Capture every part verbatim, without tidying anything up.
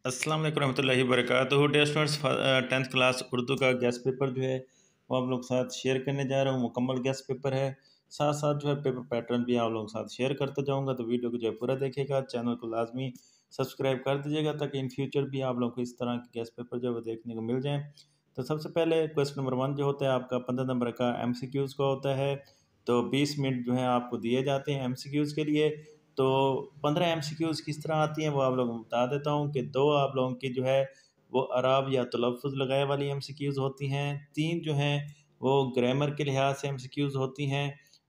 अस्सलाम वालेकुम रहमतुल्लाहि वबरकातुहू। Dear students, tenth class Urdu का गेस्ट पेपर जो है वो आप लोग के साथ शेयर करने जा रहा हूँ। मुकम्मल गेस्ट पेपर है, साथ साथ जो है पेपर पैटर्न भी आप लोगों के साथ शेयर करते जाऊँगा। तो वीडियो को जो है पूरा देखिएगा, चैनल को लाजमी सब्सक्राइब कर दीजिएगा ताकि इन फ्यूचर भी आप लोगों को इस तरह के गेस्ट पेपर जो है वो देखने को मिल जाएँ। तो सबसे पहले क्वेश्चन नंबर वन जो होता है आपका पंद्रह नंबर का एम सी क्यूज़ का होता है। तो बीस मिनट जो है आपको दिए जाते हैं एम सी क्यूज़ के लिए। तो पंद्रह एम सी क्यूज़ किस तरह आती हैं वो आप लोगों को बता देता हूँ कि दो आप लोगों की जो है वो अराब या तलफ़ुज़ लगाए वाली एम सी क्यूज़ होती हैं, तीन जो हैं वो ग्रामर के लिहाज से एम सी क्यूज़ होती हैं,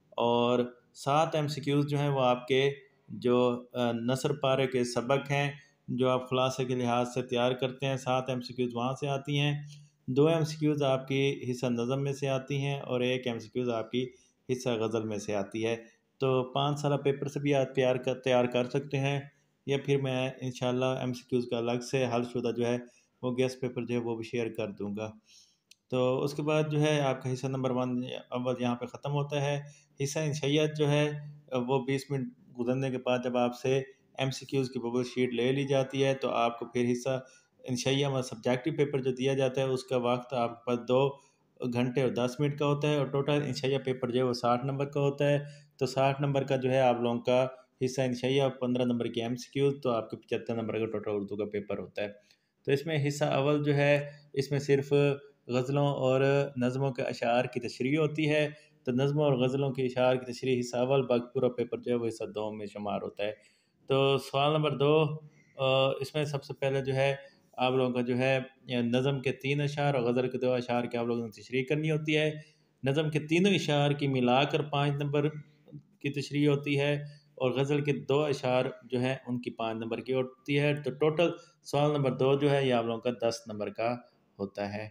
और सात एम सी क्यूज़ जो हैं वो आपके जो नसर पारे के सबक हैं जो आप खुलासे के लिहाज से तैयार करते हैं, सात एम सी क्यूज़ वहाँ से आती हैं। दो एम सी क्यूज़ आपकी हिस्सा नज़म में से आती हैं और एक एम सी क्यूज़ आपकी हिस्सा गज़ल में से आती है। तो पाँच साल पेपर से भी आप तैयार कर तैयार कर सकते हैं, या फिर मैं इंशाल्लाह एम सी क्यूज़ का अलग से हलशुदा जो है वो गेस्ट पेपर जो है वो भी शेयर कर दूंगा। तो उसके बाद जो है आपका हिस्सा नंबर वन अव्वल यहाँ पे ख़त्म होता है। हिस्सा इंशाइयत जो है वो बीस मिनट गुजरने के बाद जब आपसे एम सी क्यूज़ की बबल शीट ले ली जाती है तो आपको फिर हिस्सा इंशाइया में सब्जेक्टिव पेपर जो दिया जाता है उसका वक्त आपके पास दो घंटे और दस मिनट का होता है, और टोटल इंशाइया पेपर जो है वो साठ नंबर का होता है। तो साठ नंबर का जो है आप लोगों का हिस्सा इंशाइया, पंद्रह नंबर की एम सी क्यूज़, तो आपके पचहत्तर नंबर का टोटल उर्दू का पेपर होता है। तो इसमें हिस्सा अव्वल जो है इसमें सिर्फ गज़लों और नज़मों के अशार की तशरीह होती है। तो नज़मों और गज़लों के अशार की तशरीह हिस्सा अव्वल, बाकी पूरा पेपर जो है वो हिस्सा दो में शुमार होता है। तो सवाल नंबर दो, इसमें सबसे पहले जो है आप लोगों का जो है नज़म के तीन अशार और गज़ल के दो अशार की आप लोगों ने तशरीह करनी होती है। नज़म के तीनों इशार की मिलाकर पाँच नंबर की तशरीह होती है, और गज़ल के दो अशार जो हैं उनकी पाँच नंबर की होती है। तो टोटल सवाल नंबर दो जो है ये आप लोगों का दस नंबर का होता है।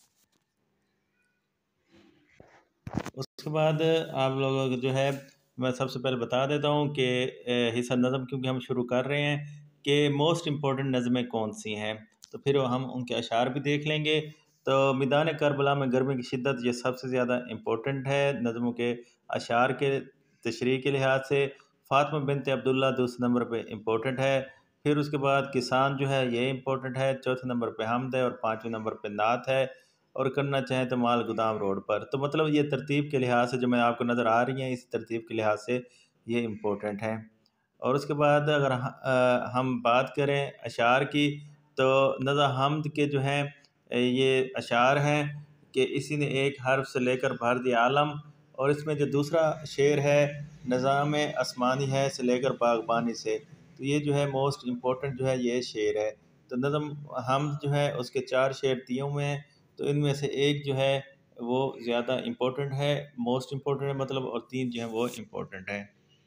उसके बाद आप लोगों को जो है मैं सबसे पहले बता देता हूँ कि हिस्सा नज़म क्योंकि हम शुरू कर रहे हैं कि मोस्ट इम्पॉर्टेंट नज़में कौन सी हैं, तो फिर हम उनके अशार भी देख लेंगे। तो मैदान करबला में गर्मी की शिद्दत ये सबसे ज़्यादा इम्पोर्टेंट है नज़मों के अशार के तशरीह के लिहाज से। फ़ातिमा बिनत अब्दुल्ला दूसरे नंबर पे इम्पोर्टेंट है। फिर उसके बाद किसान जो है ये इम्पोर्टेंट है, चौथे नंबर पे हमद है, और पाँचवें नंबर पे नात है, और करना चाहें तो माल गोदाम रोड पर। तो मतलब ये तरतीब के लिहाज से जो मैं आपको नज़र आ रही हैं इस तरतीब के लिहाज से ये इम्पोर्टेंट है। और उसके बाद अगर हम बात करें अशार की, तो नज़ा हमद के जो हैं ये अशार हैं कि इसी ने एक हर्फ से लेकर भर दिया आलम, और इसमें जो दूसरा शेर है निज़ाम आसमानी है से लेकर बागबानी से, तो ये जो है मोस्ट इम्पोर्टेंट जो है ये शेर है। तो नज़म हमद जो है उसके चार शेर दिए हुए हैं, तो इनमें से एक जो है वो ज़्यादा इम्पोर्टेंट है, मोस्ट इम्पोर्टेंट है मतलब, और तीन जो है वो इम्पोर्टेंट है।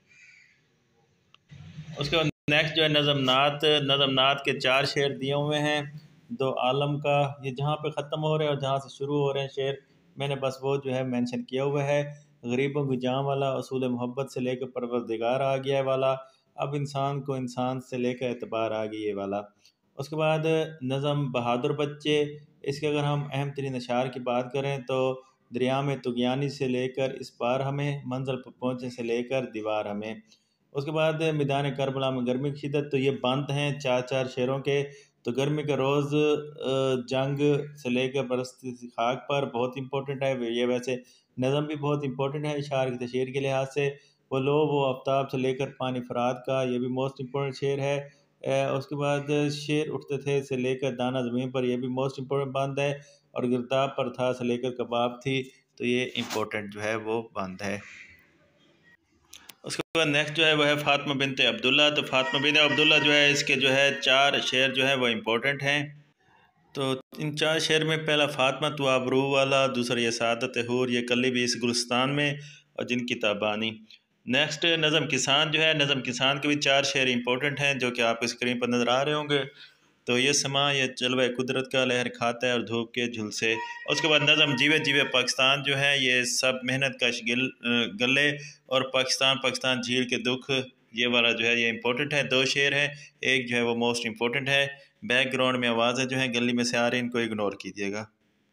उसके बाद नेक्स्ट जो है नज़म नात। नज़म नात के चार शेर दिए हुए हैं, दो आलम का, ये जहाँ पे ख़त्म हो रहे हैं और जहाँ से शुरू हो रहे हैं शेर मैंने बस वो जो है मेंशन किया हुआ है। गरीबों की जान वाला, असूल मोहब्बत से लेकर परवरदिगार आ गया वाला, अब इंसान को इंसान से लेकर एतबार आ गई वाला। उसके बाद नज़म बहादुर बच्चे, इसके अगर हम अहम तरीन अशार की बात करें तो दरिया में तुगयानी से लेकर इस पार हमें, मंजिल पर पहुँचने से लेकर दीवार हमें। उसके बाद मैदान करबला में गर्मी की शिद्दत, तो ये बंद हैं चार चार शेरों के। तो गर्मी का रोज़ जंग से लेकर बरसती खाक पर बहुत इंपॉर्टेंट है ये, वैसे नज़म भी बहुत इंपॉर्टेंट है इशार की तशरीह के लिहाज से। वो लो वो आफ्ताब से लेकर पानी फराद का, ये भी मोस्ट इम्पोर्टेंट शेर है। उसके बाद शेर उठते थे से लेकर दाना ज़मीन पर, यह भी मोस्ट इम्पोर्टेंट बंद है। और गिरदाब पर था से लेकर कबाब थी, तो ये इम्पोर्टेंट जो है वो बंद है। उसके बाद नेक्स्ट जो है वो है फ़ातिमा बिनत अब्दुल्ला। तो फ़ातिमा बिनत अब्दुल्ला जो है इसके जो है चार शेर जो है वो इम्पोर्टेंट हैं। तो इन चार शेर में पहला फ़ातिमा तो आबरू वाला, दूसरा ये सादत हूर, ये कली भी इस गुलिस्तान में, और जिनकी ताबानी। नेक्स्ट नज़म किसान जो है, नज़म किसान के भी चार शेर इंपॉर्टेंट हैं जो कि आपकी स्क्रीन पर नज़र आ रहे होंगे। तो ये समा ये जलवा कुदरत का लहर खाता है और धूप के झुलसे। उसके बाद नज़म जीवे जीवे पाकिस्तान जो है ये सब मेहनत कश गिल गले, और पाकिस्तान पाकिस्तान झील के दुख, ये वाला जो है ये इंपॉर्टेंट है। दो शेर हैं, एक जो है वो मोस्ट इम्पोर्टेंट है। बैकग्राउंड में आवाज़ें जो हैं गली में से आ रही हैं, इनको इग्नोर कीजिएगा।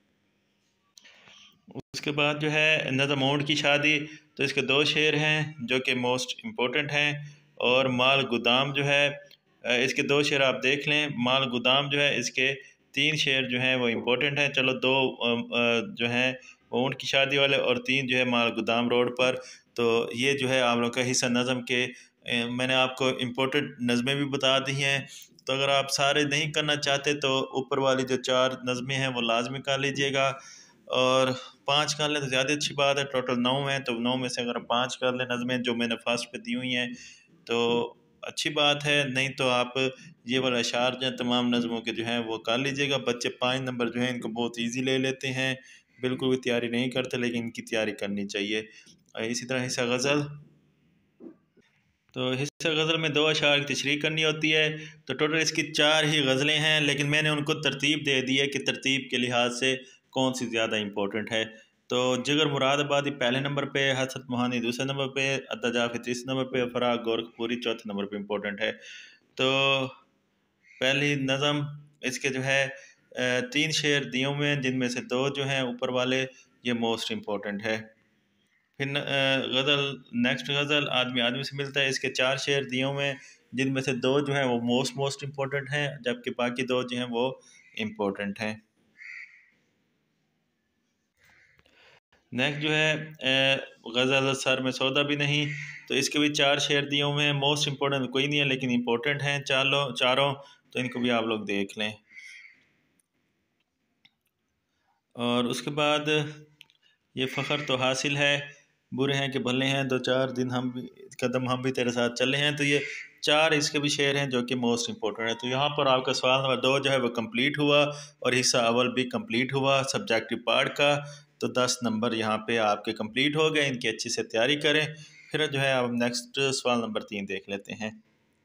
उसके बाद जो है नज़म ऊँट की शादी, तो इसके दो शेर हैं जो कि मोस्ट इम्पोर्टेंट हैं। और माल गोदाम जो है इसके दो शेर आप देख लें। माल गोदाम जो है इसके तीन शेर जो हैं वो इम्पोर्टेंट हैं। चलो दो जो हैं वो ऊँट की शादी वाले और तीन जो है माल गोदाम रोड पर। तो ये जो है आप लोग का हिस्सा नज़म के मैंने आपको इम्पोर्टेंट नज़में भी बता दी हैं। तो अगर आप सारे नहीं करना चाहते तो ऊपर वाली जो चार नज़में हैं वो लाजमी कर लीजिएगा, और पाँच कर लें तो ज़्यादा अच्छी बात है। टोटल नौ हैं, तो नौ में से अगर पाँच कर लें नज़में जो मैंने फर्स्ट पे दी हुई हैं तो अच्छी बात है, नहीं तो आप ये वाला अशार जो है तमाम नज़मों के जो हैं वो कर लीजिएगा। बच्चे पाँच नंबर जो हैं इनको बहुत ईजी ले लेते हैं, बिल्कुल भी तैयारी नहीं करते, लेकिन इनकी तैयारी करनी चाहिए। इसी तरह हिस्सा गज़ल, तो हिस्सा गज़ल में दो अशार की तशरीह करनी होती है। तो टोटल इसकी चार ही गज़लें हैं, लेकिन मैंने उनको तरतीब दे दी है कि तरतीब के लिहाज से कौन सी ज़्यादा इंपॉर्टेंट है। तो जिगर मुरादाबादी पहले नंबर पे, हसरत मोहानी दूसरे नंबर पे, अद्दा जाफ़ी तीसरे नंबर पे, फ़राग गोरखपुरी चौथे नंबर पे इम्पोर्टेंट है। तो पहली नज़म इसके जो है तीन शेर दिए हुए हैं, जिनमें से दो जो हैं ऊपर वाले ये मोस्ट इम्पोर्टेंट है। फिर गज़ल नेक्स्ट गज़ल आदमी आदमी से मिलता है, इसके चार शेर दिए हुए हैं, जिनमें से दो जो हैं वो मोस्ट मोस्ट इम्पोर्टेंट हैं, जबकि बाकी दो जो हैं वो इम्पोर्टेंट हैं। नेक्स्ट जो है गज़ल सर में सौदा भी नहीं, तो इसके भी चार शेर दिए हुए हैं। मोस्ट इम्पोर्टेंट कोई नहीं है, लेकिन इम्पोर्टेंट हैं चारों चारों, तो इनको भी आप लोग देख लें। और उसके बाद ये फ़ख्र तो हासिल है, बुरे हैं कि भले हैं, दो चार दिन हम भी कदम हम भी तेरे साथ चले हैं। तो ये चार इसके भी शेर हैं जो कि मोस्ट इम्पोर्टेंट है। तो यहाँ पर आपका सवाल नंबर दो जो है वो कंप्लीट हुआ, और हिस्सा अव्वल भी कंप्लीट हुआ सब्जेक्टिव पार्ट का। तो दस नंबर यहाँ पे आपके कंप्लीट हो गए, इनकी अच्छी से तैयारी करें। फिर जो है अब नेक्स्ट सवाल नंबर तीन देख लेते हैं।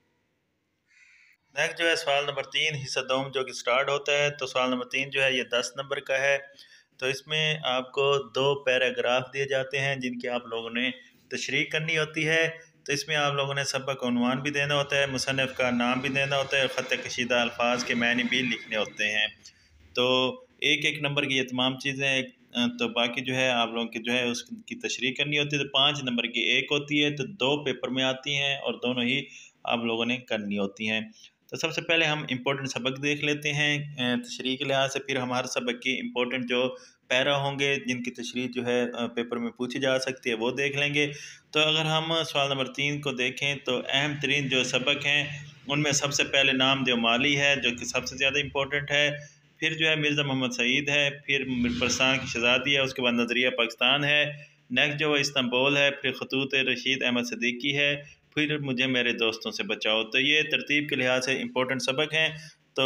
नेक्स्ट जो है सवाल नंबर तीन हिस्सा दोम जो कि स्टार्ट होता है। तो सवाल नंबर तीन जो है ये दस नंबर का है। तो इसमें आपको दो पैराग्राफ दिए जाते हैं जिनकी आप लोगों ने तशरीह करनी होती है। तो इसमें आप लोगों ने सबक उन्वान भी देना होता है, मुसन्निफ़ का नाम भी देना होता है, ख़त कशीदा अल्फाज के मानी भी लिखने होते हैं। तो एक एक नंबर की ये तमाम चीज़ें, तो बाकी जो है आप लोगों की जो है उसकी तशरीह करनी होती है। तो पाँच नंबर की एक होती है, तो दो पेपर में आती हैं और दोनों ही आप लोगों ने करनी होती हैं। तो सबसे पहले हम इम्पोर्टेंट सबक देख लेते हैं तशरीह के लिहाज से, फिर हमारे सबक की इम्पोर्टेंट जो पैरा होंगे जिनकी तशरीह जो है पेपर में पूछी जा सकती है वो देख लेंगे। तो अगर हम सवाल नंबर तीन को देखें तो अहम तरीन जो सबक हैं उनमें सबसे पहले नाम जो माली है जो कि सबसे ज़्यादा इम्पोर्टेंट है, फिर जो है मिर्ज़ा मोहम्मद सईद है, फिर मीरपरसान की शहज़ादी है, उसके बाद नज़रिया पाकिस्तान है, नेक्स्ट जो है इस्तांबुल है, फिर खतूत रशीद अहमद सिद्दीकी है, फिर मुझे मेरे दोस्तों से बचाओ। तो ये तरतीब के लिहाज से इम्पोर्टेंट सबक हैं। तो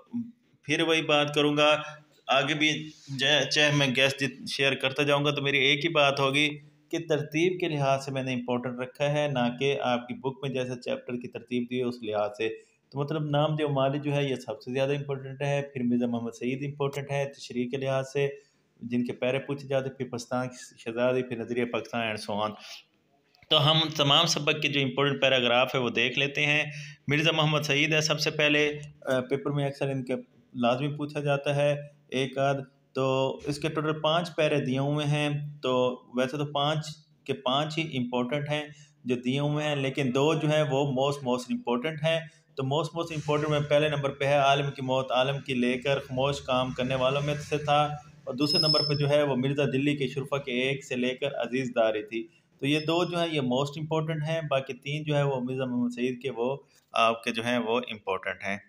फिर वही बात करूँगा आगे भी, चाहे मैं गेस्ट शेयर करता जाऊँगा तो मेरी एक ही बात होगी कि तरतीब के लिहाज से मैंने इम्पोर्टेंट रखा है, ना कि आपकी बुक में जैसे चैप्टर की तरतीब दी है उस लिहाज से। तो मतलब नाम जो माली जो है ये सबसे ज़्यादा इम्पोर्टेंट है, फिर मिर्ज़ा मोहम्मद सईद इम्पोर्टेंट है तशरीह के लिहाज से जिनके पैरे पूछे जाते, फिर पाकिस्तान की शहज़ादी, फिर नज़रिया पाकिस्तान एंड सो ऑन। तो हम तमाम सबक के जो इम्पोर्टेंट पैराग्राफ है वो देख लेते हैं। मिर्ज़ा मोहम्मद सईद है सबसे पहले, पेपर में अक्सर इनके लाजमी पूछा जाता है एक आध। तो इसके टोटल पाँच पैरे दिए हुए हैं। तो वैसे तो पाँच के पाँच ही इम्पोर्टेंट हैं जो दिए हुए हैं, लेकिन दो जो हैं वो मोस्ट मोस्ट इम्पोर्टेंट हैं। तो मोस्ट मोस्ट इम्पोर्टेंट में पहले नंबर पे है आलम की मौत आलम की लेकर खामोश काम करने वालों में से था, और दूसरे नंबर पे जो है वो मिर्ज़ा दिल्ली के शुरफा के एक से लेकर अजीज़ दारी थी। तो ये दो जो है ये मोस्ट इम्पोर्टेंट हैं, बाकी तीन जो है वो मिर्ज़ा मोहम्मद सईद के वो आपके जो हैं वो इम्पोर्टेंट हैं।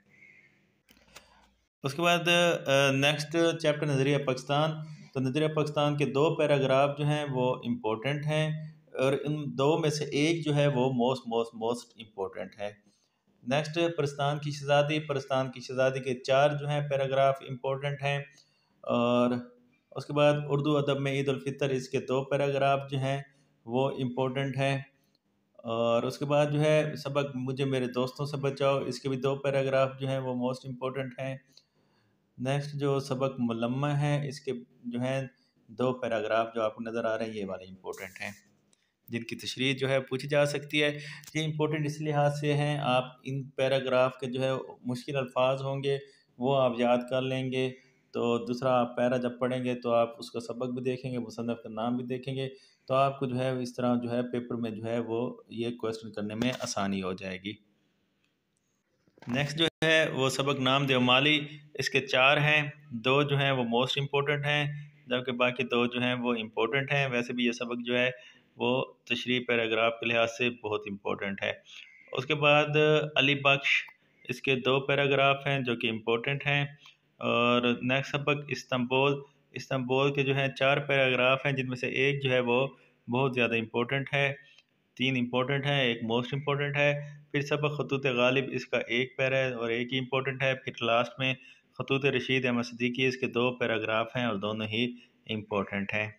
उसके बाद नेक्स्ट चैप्टर नज़रिया पाकिस्तान। तो नज़रिया पाकिस्तान के दो पैराग्राफ जो हैं वो इम्पोर्टेंट हैं, और इन दो में से एक जो है वो मोस्ट मोस्ट मोस्ट इम्पोर्टेंट है। नेक्स्ट पाकिस्तान की शहज़ादी। पाकिस्तान की शहज़ादी के चार जो हैं पैराग्राफ इम्पोर्टेंट हैं। और उसके बाद उर्दू अदब में ईद उल फितर, इसके दो पैराग्राफ जो हैं वो इम्पोर्टेंट हैं। और उसके बाद जो है सबक मुझे मेरे दोस्तों से बचाओ, इसके भी दो पैराग्राफ जो हैं वो मोस्ट इम्पोर्टेंट हैं। नेक्स्ट जो सबक मुलम्मा है, इसके जो हैं दो पैराग्राफ जो आपको नज़र आ रहे हैं ये वाले इम्पोर्टेंट हैं जिनकी तशरीह जो है पूछी जा सकती है। ये इम्पोर्टेंट इस लिहाज से हैं, आप इन पैराग्राफ के जो है मुश्किल अल्फाज होंगे वो आप याद कर लेंगे। तो दूसरा आप पैरा जब पढ़ेंगे तो आप उसका सबक भी देखेंगे, मुसन्निफ़ का नाम भी देखेंगे, तो आपको जो है इस तरह जो है पेपर में जो है वो ये क्वेश्चन करने में आसानी हो जाएगी। नेक्स्ट जो है वो सबक नाम दे माली, इसके चार हैं, दो जो हैं वो मोस्ट इम्पोर्टेंट हैं जबकि बाकी दो जो हैं वो इम्पोर्टेंट हैं। वैसे भी ये सबक जो है वो तशरीह पैराग्राफ के लिहाज से बहुत इम्पोर्टेंट है। उसके बाद अली बख्श, इसके दो पैराग्राफ हैं जो कि इम्पोर्टेंट हैं। और नेक्स्ट सबक इस्तांबुल, इस्तांबुल के जो हैं चार पैराग्राफ हैं जिनमें से एक जो है वो बहुत ज़्यादा इम्पोर्टेंट है, तीन इम्पोर्टेंट हैं, एक मोस्ट इम्पोर्टेंट है। फिर सबक खतूत गालिब, इसका एक पैरा है और एक ही इम्पोर्टेंट है। फिर लास्ट में खतूत रशीद अहमद सिद्दीकी, इसके दो पैराग्राफ हैं और दोनों ही इम्पोर्टेंट हैं।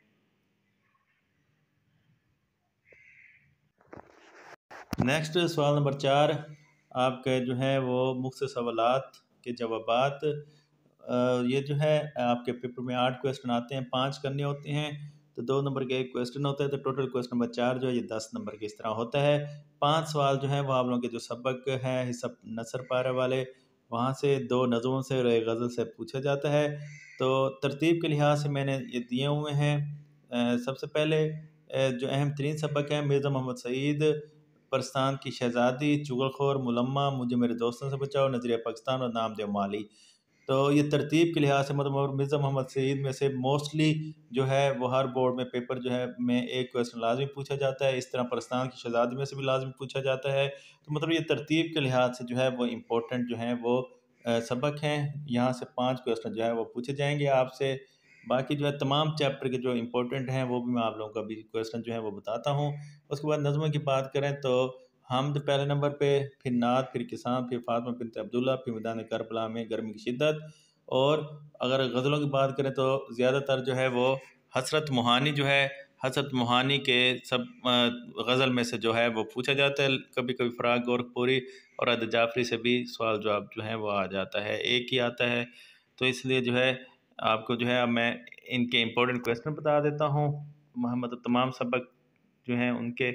नेक्स्ट सवाल नंबर चार आपके जो है वो मुख्तसर सवालात के जवाबात। ये जो है आपके पेपर में आठ क्वेश्चन आते हैं, पाँच करने होते हैं तो दो नंबर का एक क्वेश्चन होता है, तो टोटल क्वेश्चन नंबर चार जो है ये दस नंबर के इस तरह होता है। पांच सवाल जो है वो आप लोगों के जो सबक है हिसाब नसर पारा वाले वहाँ से, दो नज़मों से और एक गज़ल से पूछा जाता है। तो तरतीब के लिहाज से मैंने ये दिए हुए हैं। सबसे पहले जो अहम तरीन सबक है मिर्ज़ा मोहम्मद सईद, परस्तान की शहज़ादी, चुगलखोर, मुलम्मा, मुझे मेरे दोस्तों से बचाओ, नज़रिया पाकिस्तान और नाम दे माली। तो ये तरतीब के लिहाज से मतलब मिर्ज़ा मोहम्मद सईद में से मोस्टली जो है वो हर बोर्ड में पेपर जो है में एक क्वेश्चन लाजमी पूछा जाता है। इस तरह परस्तान की शहज़ादी में से भी लाजमी पूछा जाता है। तो मतलब ये तरतीब के लिहाज से जो है वो इम्पोर्टेंट जो है वो सबक हैं। यहाँ से पाँच क्वेश्चन जो है वो पूछे जाएंगे आपसे। बाकी जो है तमाम चैप्टर के जो इम्पोर्टेंट हैं वो भी मैं आप लोगों का भी क्वेश्चन जो है वो बताता हूँ। उसके बाद नज़्मों की बात करें तो हमद पहले नंबर पे, फिर नात, फिर किसान, फिर फातिमा बिनत अब्दुल्ला, फिर मैदान करबला में गर्मी की शिद्दत। और अगर गज़लों की बात करें तो ज़्यादातर जो है वो हसरत मोहानी जो है, हसरत मोहानी के सब गज़ल में से जो है वो पूछा जाता है। कभी कभी फ़राग गोरखपुरी और अद जाफरी से भी सवाल जवाब जो है वो आ जाता है, एक ही आता है। तो इसलिए जो है आपको जो है अब मैं इनके इम्पोर्टेंट क्वेश्चन बता देता हूँ, मतलब तमाम सबक जो हैं उनके।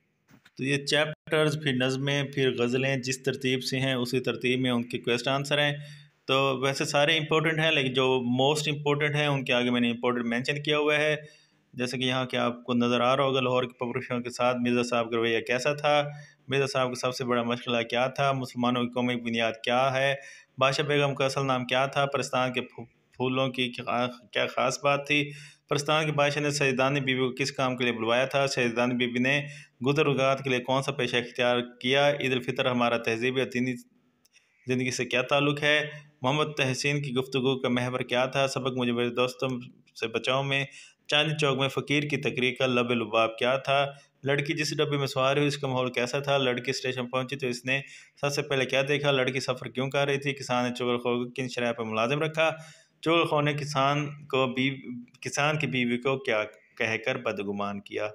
तो ये चैप्टर्स, फिर नज़में, फिर गज़लें जिस तरतीब से हैं उसी तरतीब में उनके क्वेश्चन आंसर हैं। तो वैसे सारे इंपॉर्टेंट हैं लेकिन जो मोस्ट इम्पोर्टेंट हैं उनके आगे मैंने इंपॉर्टेंट मेंशन किया हुआ है। जैसे कि यहाँ के आपको नज़र आ रहा होगा, लाहौर के पब्लिशरों के साथ मिर्ज़ा साहब का रवैया कैसा था, मिर्ज़ा साहब का सबसे बड़ा मसला क्या था, मुसलमानों की कौमी बुनियाद क्या है, बादशाह बेगम का असल नाम क्या था, परस्तान के फूलों की क्या ख़ास बात थी, परस्तान के बादशाह ने सैयदानी बीबी को किस काम के लिए बुलवाया था, सैयदानी बीबी ने गुदर उगात के लिए कौन सा पेशा इख्तियार किया, ईद उल फितर हमारा तहजीब या दीनी ज़िंदगी से क्या ताल्लुक़ है, मोहम्मद तहसीन की गुफ्तगू का महवर क्या था, सबक मुझे मेरे दोस्तों से बचाओ में, चांदनी चौक में फ़कीर की तकरीर का लब लुबाब क्या था, लड़की जिस डब्बे में सवार हुई इसका माहौल कैसा था, लड़की स्टेशन पहुंची तो इसने सबसे पहले क्या देखा, लड़की सफ़र क्यों कर रही थी, किसान ने चुगलखोर को किन शराय पर मुलाजिम रखा, चुगलखोर ने किसान को बीव किसान की बीवी को क्या कहकर बदगुमान किया।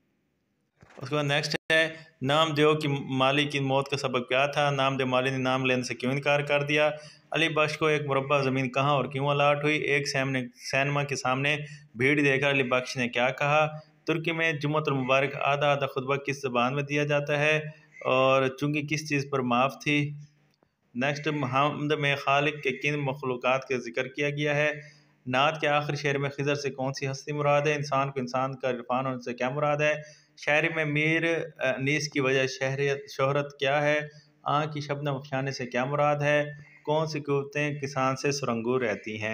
उसके बाद नेक्स्ट है नाम देव की माली की मौत का सबब क्या था, नाम देव माली ने नाम लेने से क्यों इनकार कर दिया, अली बख्श को एक मुरब्बा ज़मीन कहाँ और क्यों अलाट हुई, एक सैमने सैनमा के सामने भीड़ देखकर अली बख्श ने क्या कहा, तुर्की में जुम्मतुल मुबारक आधा आधा खुतबा किस ज़बान में दिया जाता है और चुंगी किस चीज़ पर माफ़ थी। नेक्स्ट हमद में खालिक के किन मखलूक़ात का जिक्र किया गया है, नात के आखिरी शेर में खिज़र से कौन सी हस्ती मुराद है, इंसान को इंसान का इरफान होने से क्या मुराद है, शायरी में मीर नीस की वजह शहरियत शोहरत क्या है, आँख की शबनम अफशाने से क्या मुराद है, कौन सी कुव्वतें किसान से सुरंगू रहती हैं।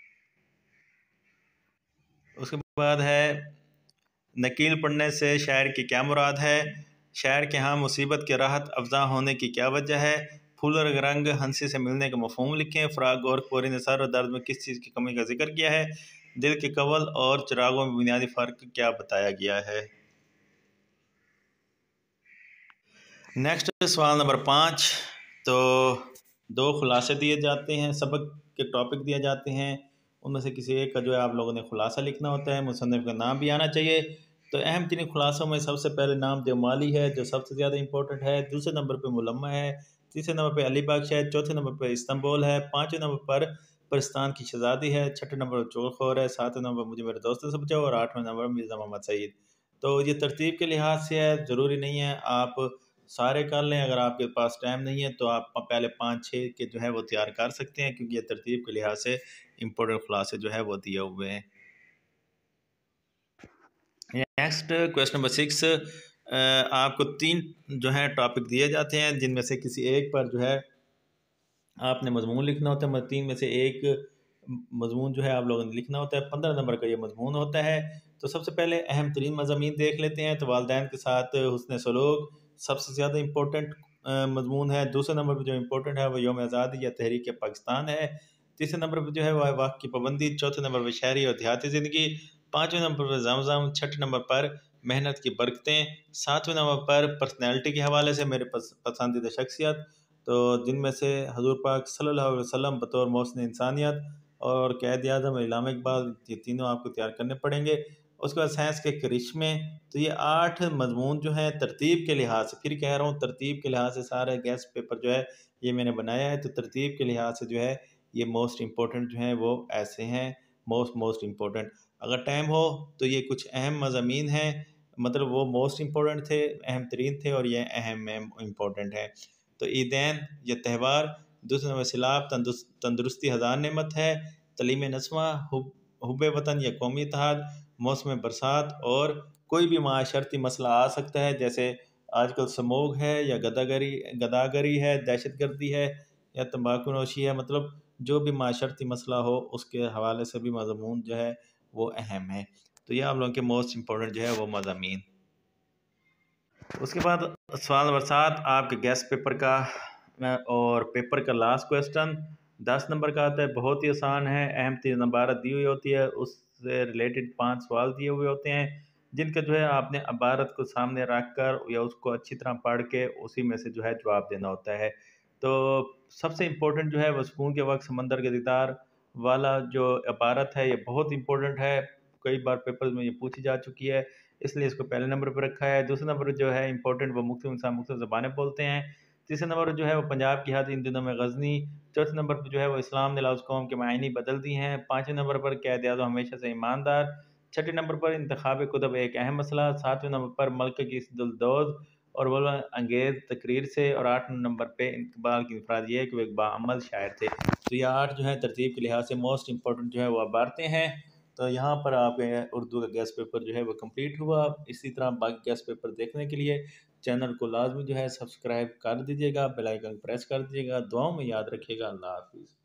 उसके बाद है नकील पढ़ने से शायर की क्या मुराद है, शायर के यहाँ मुसीबत के राहत अफजा होने की क्या वजह है, फूल और रंग हंसी से मिलने का मफहूम लिखें, फ़राग गोरखपुरी ने सर और दर्द में किस चीज़ की कमी का जिक्र किया है, दिल के कवल और चिरागों में बुनियादी फ़र्क क्या बताया गया है। नेक्स्ट सवाल नंबर पाँच। तो दो खुलासे दिए जाते हैं, सबक के टॉपिक दिए जाते हैं, उनमें से किसी एक का जो है आप लोगों ने खुलासा लिखना होता है, मुसन्निफ़ का नाम भी आना चाहिए। तो अहम तीन खुलासों में सबसे पहले नाम देवमाली है जो सबसे ज़्यादा इंपॉर्टेंट है, दूसरे नंबर पे मुलम्मा है, तीसरे नंबर पे अली बख्श है, चौथे नंबर पे इस्तांबुल है, पाँचवें नंबर पर परस्तान की शहज़ादी है, छठे नंबर पर चुगलखोर है, सातवें नंबर मुझे मेरे दोस्तों से बचाओ और आठवें नंबर मिर्ज़ा मोहम्मद सईद। तो ये तरतीब के लिहाज से है, ज़रूरी नहीं है आप सारे कर लें, अगर आपके पास टाइम नहीं है तो आप पहले पाँच छः के जो है वो तैयार कर सकते हैं क्योंकि ये तरतीब के लिहाज से इम्पोर्टेंट खुलासे जो है वो दिए हुए हैं। नेक्स्ट क्वेश्चन नंबर सिक्स, आपको तीन जो है टॉपिक दिए जाते हैं जिनमें से किसी एक पर जो है आपने मजमून लिखना होता है, मतलब तीन में से एक मजमून जो है आप लोगों ने लिखना होता है। पंद्रह नंबर का ये मजमून होता है। तो सबसे पहले अहम तरीन मज़ामीन देख लेते हैं। तो वालदैन के साथ हुस्न सलूक सबसे ज़्यादा इम्पोर्टेंट मजमून है। दूसरे नंबर पर जो इम्पोर्टेंट है वो यौम आज़ादी या तहरीक पाकिस्तान है। तीसरे नंबर पर जो है वह वक्त की पाबंदी। चौथे नंबर पर शहरी और देहाती ज़िंदगी। पाँचवें नंबर पर ज़मज़म। छठे नंबर पर मेहनत की बरकतें। सातवें नंबर पर पर्सनैलिटी के हवाले से मेरे पस, पसंदीदा शख्सियत, तो जिनमें से हजूर पाक सल्लल्लाहु अलैहि वसल्लम बतौर मौसम इंसानियत और कैद आज़म इलाम इकबाल, ये तीनों आपको तैयार करने पड़ेंगे। उसके बाद साइंस के करिश्मे। तो ये आठ मजमून जो हैं तरतीब के लिहाज से, फिर कह रहा हूँ तरतीब के लिहाज से सारे गेस्ट पेपर जो है ये मैंने बनाया है। तो तरतीब के लिहाज से जो है ये मोस्ट इम्पोर्टेंट जो हैं वो ऐसे हैं, मोस्ट मोस्ट इम्पोर्टेंट। अगर टाइम हो तो ये कुछ अहम मज़ामीन हैं, मतलब वो मोस्ट इम्पोर्टेंट थे, अहम तरीन थे, और ये अहम इम्पोर्टेंट है। तो ईदैन या त्यौहार। दूसरे नंबर सिलाब, तंदुरुस्ती हज़ार नेमत है। तलीम नस्वा, हुब हुब्बे वतन या कौमी इत्तेहाद। मौसम बरसात, और कोई भी माशरती मसला आ सकता है, जैसे आजकल स्मोग है या गदागरी गदागरी है, दहशत गर्दी है या तंबाकू नोशी है, मतलब जो भी माशरती मसला हो उसके हवाले से भी मज़मून जो है वो अहम है। तो ये आप लोगों के मोस्ट इम्पोर्टेंट जो है वो मज़ामीन। उसके बाद सवाल नंबर सात आपके गेस्ट पेपर का, और पेपर का लास्ट क्वेश्चन दस नंबर का आता है। बहुत ही आसान है, अहम तीन इबारत दी हुई होती है, उससे रिलेटेड पांच सवाल दिए हुए होते हैं, जिनका जो है आपने इबारत को सामने रख कर या उसको अच्छी तरह पढ़ के उसी में से जो है जवाब देना होता है। तो सबसे इम्पोर्टेंट जो है वो सुकून के वक्त समंदर के दीदार वाला जो इबारत है, ये बहुत इंपॉर्टेंट है, कई बार पेपर में ये पूछी जा चुकी है, इसलिए इसको पहले नंबर पर रखा है। दूसरे नंबर जो है इंपॉर्टेंट, वो मुख्तलिफ इंसान मुख्तलिफ ज़बानें बोलते हैं। तीसरे नंबर जो है वो पंजाब की हाथ इन दिनों में गज़नी। चौथे नंबर पर जो है वो इस्लाम ने लफ्ज़ कौम के मायने बदल दी हैं। पाँचवें नंबर पर कैद आज़म हमेशा से ईमानदार। छठे नंबर पर इंतखाब कुतब एक अहम मसला। सातवें नंबर पर मल्क की दिलदोज और वला अंगेज़ तकरीर से। और आठवें नंबर पे इकबाल की इंफराद ये है कि वो एक बाअमल शायर थे। तो ये आठ जो है तरतीब के लिहाज से मोस्ट इंपॉर्टेंट जो है वो इबारतें हैं। तो यहाँ पर आपके उर्दू का गेस्ट पेपर जो है वो कंप्लीट हुआ। इसी तरह बाकी गेस्ट पेपर देखने के लिए चैनल को लाजमी जो है सब्सक्राइब कर दीजिएगा, बेल आइकन प्रेस कर दीजिएगा। दुआओं में याद रखिएगा। अल्लाह हाफिज़।